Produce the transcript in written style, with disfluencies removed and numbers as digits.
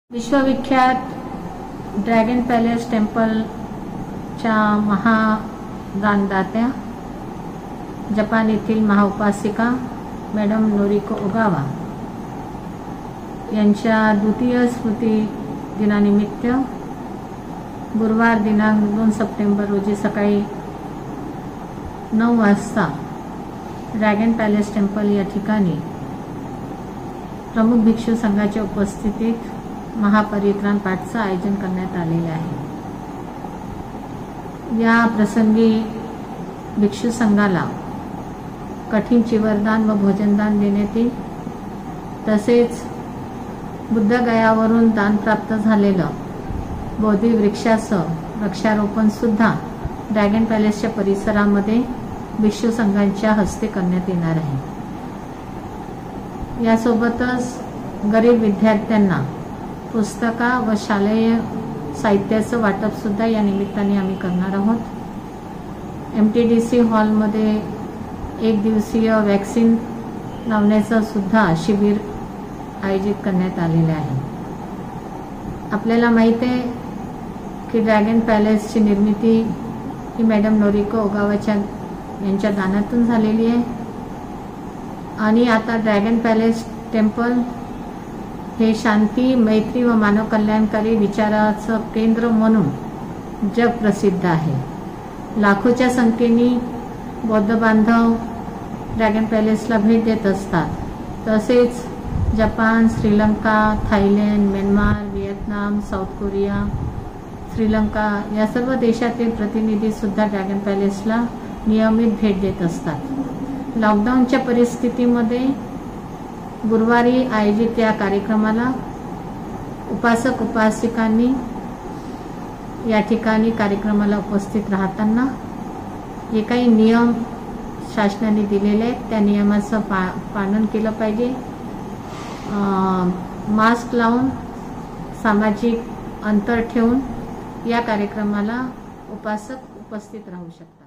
विश्वविख्यात dragon palace टेम्पलच्या महादानदात्या जपान येथील महाउपासिका मॅडम नोरिको ओगावा यांच्या द्वितीय स्मृती दिनानिमित्त गुरुवार दिनांक 2 सप्टेंबर रोजी सकाळी 9 वाजता ड्रॅगन पॅलेस टेम्पल या ठिकाणी प्रमुख भिक्षू संघाच्या उपस्थितीत महापरित्राण पाठचं आयोजन करण्यात आलेले आहे। या प्रसंगी भिक्षू संघाला कठीण चिवरदान व भोजनदान देण्यात येईल। तसेच बुद्धगयावरून दान प्राप्त झालेलं बोधी वृक्षाचं वृक्षारोपण सुद्धा ड्रॅगन पॅलेसच्या परिसरामध्ये भिक्षू संघांच्या हस्ते करण्यात येणार आहे। यासोबतच गरीब विद्यार्थ्यांना पुस्तका व शालेय साहित्याचं वाटप सुद्धा या निमित्ताने आम्ही करणार आहोत। MTDC हॉलमध्ये एक दिवसीय वॅक्सिन लावण्याचं सुद्धा शिबिर आयोजित करण्यात आलेले आहे। आपल्याला माहिती आहे की ड्रॅगन पॅलेसची निर्मिती ही मॅडम नोरिको ओगावाच्या यांच्या दानातून झालेली आहे आणि आता ड्रॅगन पॅलेस टेम्पल हे शांती, मैत्री व मानव कल्याणकारी विचाराचं केंद्र म्हणून जग प्रसिद्ध आहे। लाखोच्या संख्येने बौद्ध बांधव ड्रॅगन पॅलेसला भेट देत असतात। तसेच Japan, Sri Lanka, Thailand, Myanmar, Vietnam, South Korea, Sri Lanka या सर्व देशातील प्रतिनिधी सुद्धा ड्रॅगन पॅलेसला नियमित भेट देत असतात। लॉकडाऊनच्या परिस्थितीमध्ये गुरुवारी आयोजित या कार्यक्रमाला उपासक उपासिकांनी या ठिकाणी कार्यक्रमाला उपस्थित राहताना जे काही नियम शासनाने दिलेले आहेत त्या नियमाचं पालन केलं पाहिजे। मास्क लावून सामाजिक अंतर ठेवून या कार्यक्रमाला उपासक उपस्थित राहू शकतात।